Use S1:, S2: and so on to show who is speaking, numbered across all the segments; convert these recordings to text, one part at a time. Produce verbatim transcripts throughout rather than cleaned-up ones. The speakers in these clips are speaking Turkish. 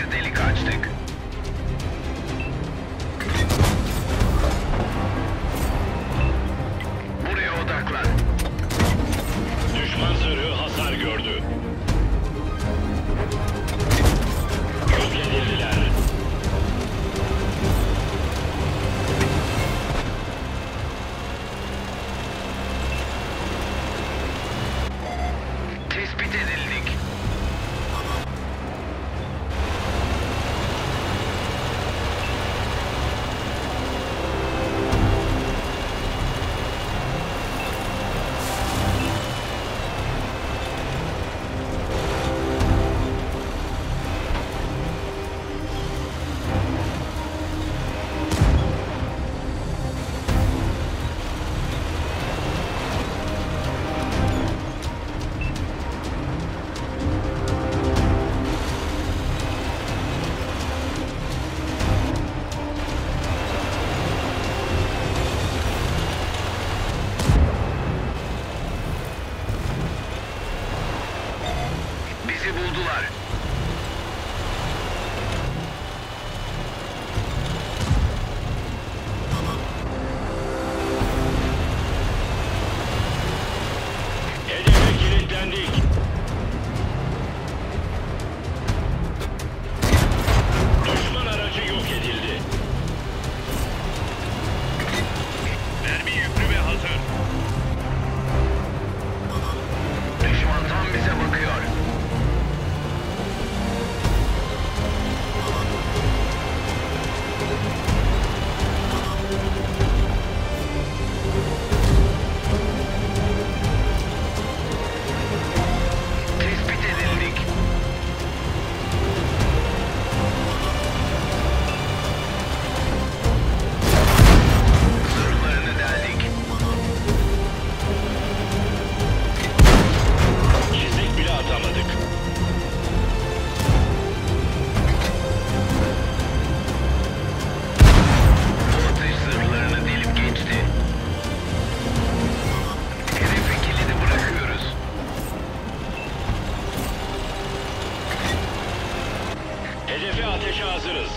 S1: bir delik açtık. Buraya odaklan.
S2: Düşman zırhı hasar gördü. Yok edildiler.
S1: Tespit edildik. Bizi buldular.
S2: Hedefe kilitlendik. Düşman aracı yok edildi. Mermi yüklü ve hazır.
S1: Düşman tam bize bakıyor. Tespit edildik. Zırhlarını deldik.
S2: Çizik bile atamadık.
S1: Bu atış zırhlarını delip geçti. Hedefe kilidi bırakıyoruz.
S2: Hedefe ateşe hazırız.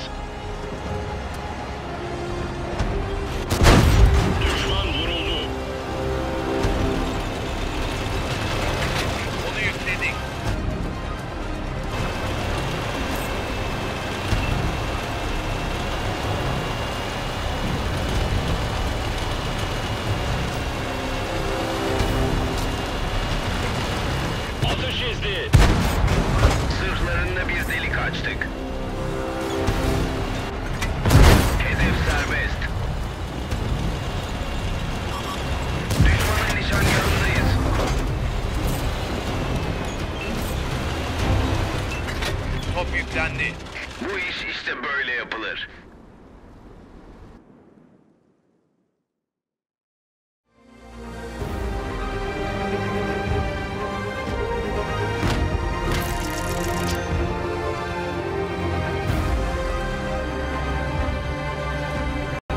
S2: Düşman vuruldu.
S1: Onu yükledik.
S2: Atış izni.
S1: Zırhlarında bir delik açtık. Hedef serbest. Düşmanın nişangahındayız. Top yüklendi. Bu iş işte böyle yapılır.